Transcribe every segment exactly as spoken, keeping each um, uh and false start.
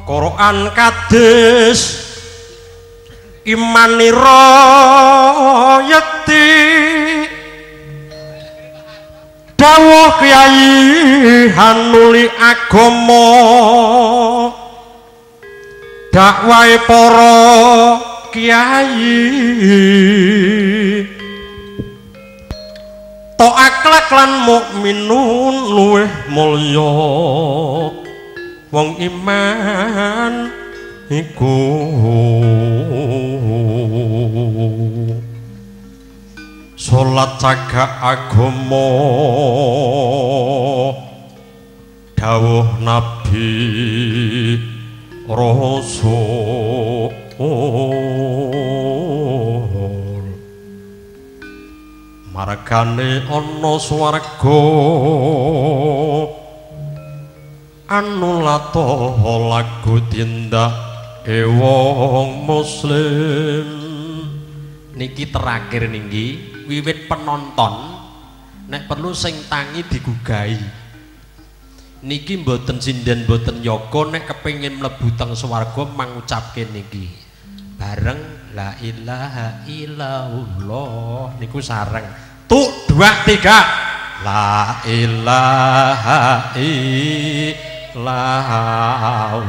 Quran kades imanira yekti dawuh Kyai Hanuli agama dakwahe para kiai to akhlak lan mukminun luweh mulya wong iman iku salat cagak agama dawuh nabi rasul margane ana swarga anu lato lagu tindak e wong muslim niki terakhir niki wiwit penonton nek perlu sing tangi digugahi niki mboten sinden mboten yoga nek kepengin mlebu teng swarga mangucapke niki bareng la ilaha illallah niku sareng tuk dua tiga la ilaha illallah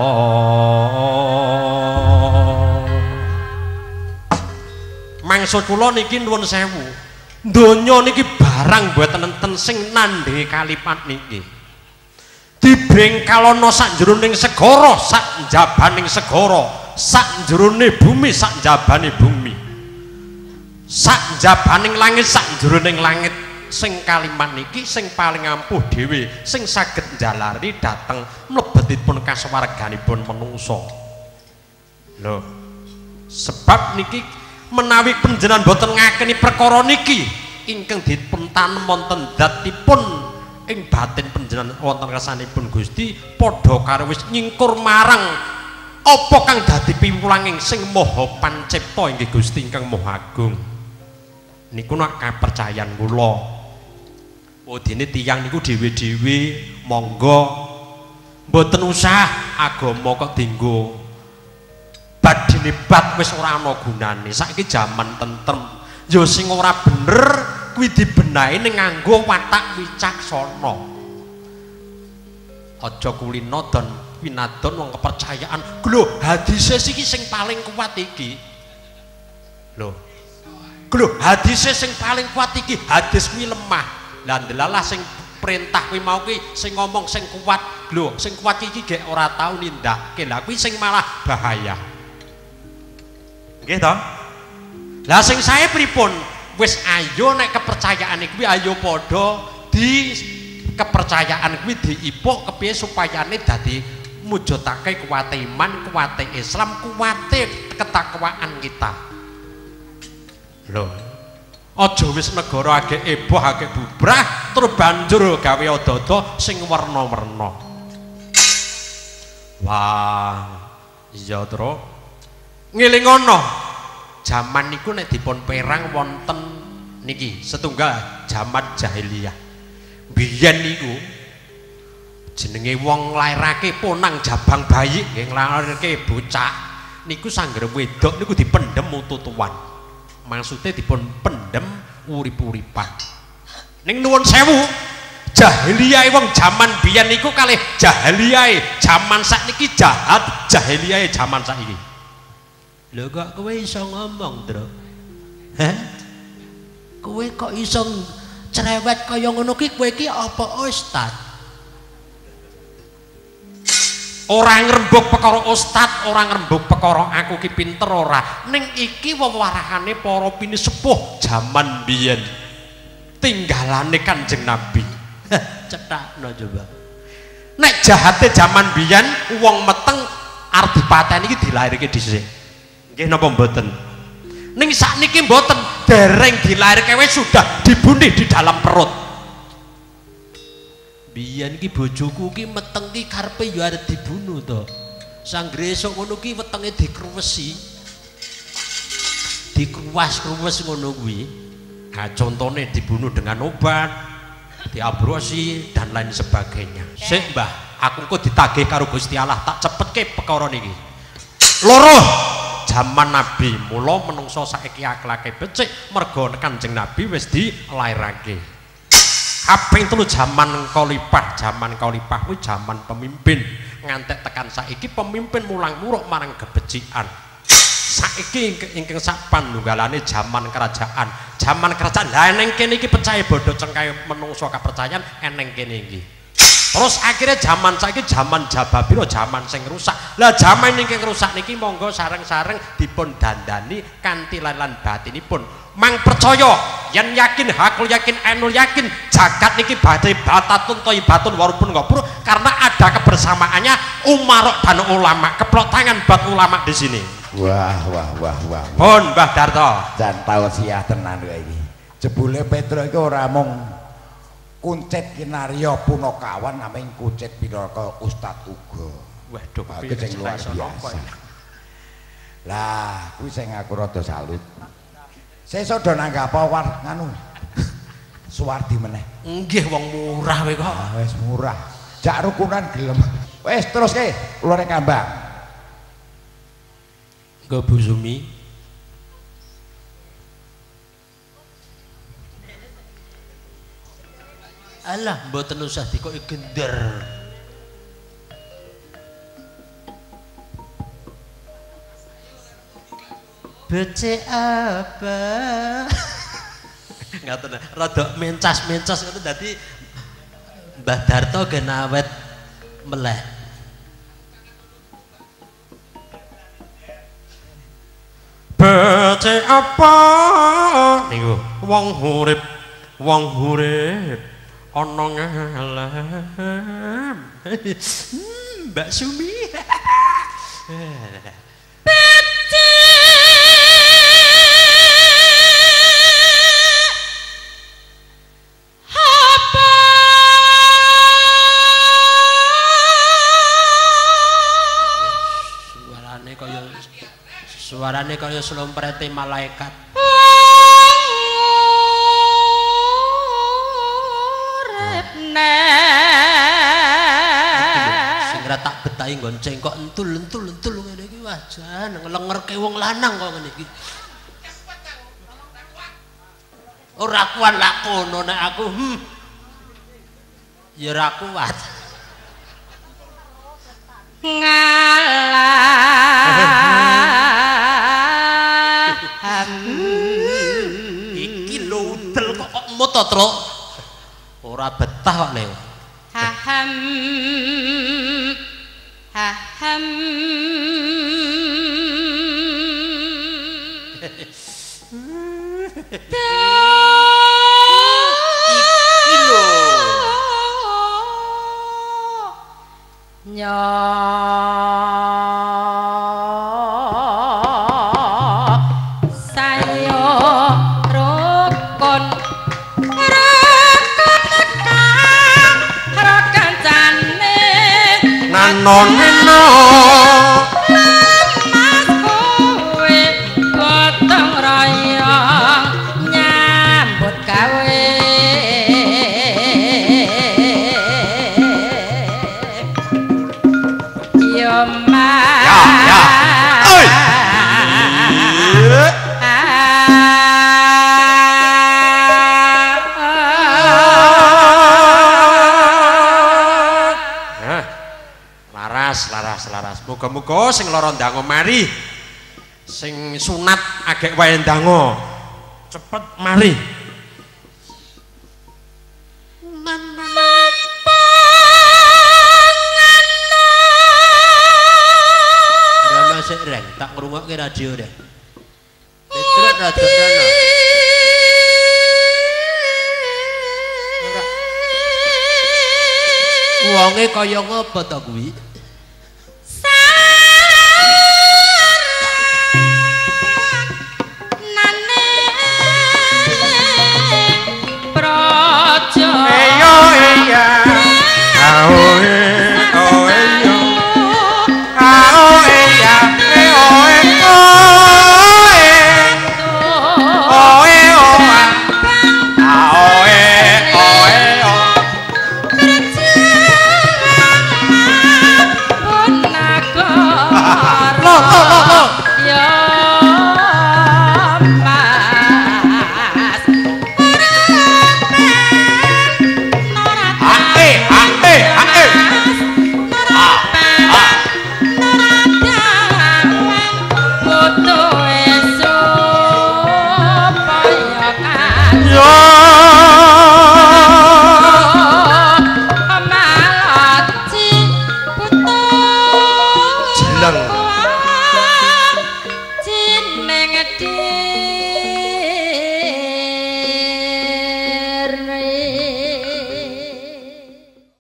maksud kula niki nuwun sewu donya niki barang mboten enten sing nandhe kalimat niki dibrengkalono sak jroning segara sak jabaning segara sak jroning bumi sak jabane bumi sak jabaning langit sak jroning langit sing kalimat niki sing paling ampuh dhewe sing saged njalari dhateng mlebetipun kasuwarganipun manungsa lho sebab niki menawi panjenengan boten ngakeni perkara niki ingkang dipuntanem wonten datipun ing batin panjenengan wonten kersanipun Gusti padha karo wis nyingkur marang apa kang dadi piwulanging sing maha pancipta inggih Gusti ingkang maha agung niku nak kapercayan kula udine tiyang niku dhewe-dhewe monggo mboten usah agama kok dienggo badine bat wis ora ana gunane saiki jaman tentrem ya sing ora bener kuwi dibenahi ning nganggo watak wicaksana aja kulino dan winadon wong kepercayaan lho hadise iki sing paling kuat iki lho lho hadise sing paling kuat iki hadis kuwi lemah lah ndelalah sing perintah kuwi mau kuwi sing ngomong sing kuat lho sing kuat iki gek ora tau nindakke lah kuwi sing malah bahaya nggih to lah sing sae pripun wis ayo nek kepercayaan kuwi ayo padha di kepercayaan kuwi diipuk kepiye supayane dadi mujudake kuwate iman kuwate Islam kuwate ketakwaan kita lho aja wis negara agek eboh agek bubrah terus banjur gawe odo-odo sing werna-werna wah iya terus ngelingono jaman niku nek dipun perang wonten niki setunggal jaman jahiliyah biyen niku jenenge wong nglairake ponang jabang bayi nggih nglairake bocah niku sangger wedok niku dipendhem ututuan maksudnya dipun pendem urip-uripan ning nuwun sewu jahiliyah wong jaman biyen niku kalih jahiliyah jaman sakniki jahat jahiliyah jaman saiki lho kok kowe iso ngomong Tru heh kowe kok iso cerewet kaya ngono ki kowe iki apa ustad orang ngrembug perkara ustad orang ngrembug perkara aku ki pinter ora ning iki wewarahane para pinisepuh jaman biyen tinggalane Kanjeng Nabi cetakno coba nek jahate jaman biyen wong meteng arep dipateni iki dilairke dhisik nggih napa mboten ning sakniki mboten dereng dilairke wis sudah dibunuh di dalam perut biyen ki bojoku ki meteng ki karepe ya arep dibunuh to sanggre esuk ngono ki wetenge dikruwesi dikruwas-kruwes ngono kuwi nah contone dibunuh dengan obat diabrosi dan lain sebagainya sik Mbah aku engko ditagih karo Gusti Allah tak cepetke perkara niki. Loro zaman Nabi, mula menungso saiki akhlake becik mergo Kanjeng Nabi wis dilairake. Kaping telu zaman Khalifah, zaman Khalifah kuwi zaman pemimpin. Ngantek tekan saiki pemimpin mulang muruk marang kebecikan. Saiki ingkang sak panunggalane zaman kerajaan. Zaman kerajaan. Lah eneng kene iki percaya bodho cengkae menungso kepercayaan eneng kene iki. Terus akhirnya zaman saiki zaman Jababira, zaman sing rusak. Lah zaman ingkang rusak niki monggo sareng-sareng dipun dandani kanthi lan batinipun. Mang percaya yen yakin hakul yakin ainul yakin jagat niki badhe batatun thayyibatun warupun ngapur karena ada kebersamaannya umarok dan ulama. Keplok tangan buat ulama di sini. Wah wah wah wah. Pun Mbah Darto. Jan tausiah tenan kowe iki. Jebule Petro iki ora mung kuncit kinarya punakawan naming kuncit pinaka ustad uga. Waduh, iki sing luar biasa. Lah, kuwi sing aku rada salut. Sesuk do nanggap war nganu. Suwardi meneh. Nggih wong murah kowe kok. Ah, wis murah. Jak rukunan gelem. Wis teruske ulure kambang. Nggo Bu Sumi. Alah mboten usah dikoki gender. Becik apa? Ngaten rada mencas-mencas ngono dadi Mbah Darto gen awet melek. Becik apa? Niku wong urip, wong urip ana ngalem. Mbak Sumi. Suarane kaya suarane kaya slomprete malaikat. Sing ra tak betahi gonceng kok entul-entul-entul ngene iki wah jan nglengerke wong lanang kok ngene iki. Ora kuat lak kono nek aku. Hmm. Ya ora kuat. Ngalah. Iki lho udel kok moto truk. Ora betah kok Leo. Haham haham iki lho nyo sayo rukun nano mas kowe gotong royong nyambut gawe yo mas ya ya oi laras laras muga-muga sing lara ndango mari sing sunat agek wae ndango cepet mari Rama sik reng tak ngrungokke radio deh Petret rada ana wonge kaya ngopo to kuwi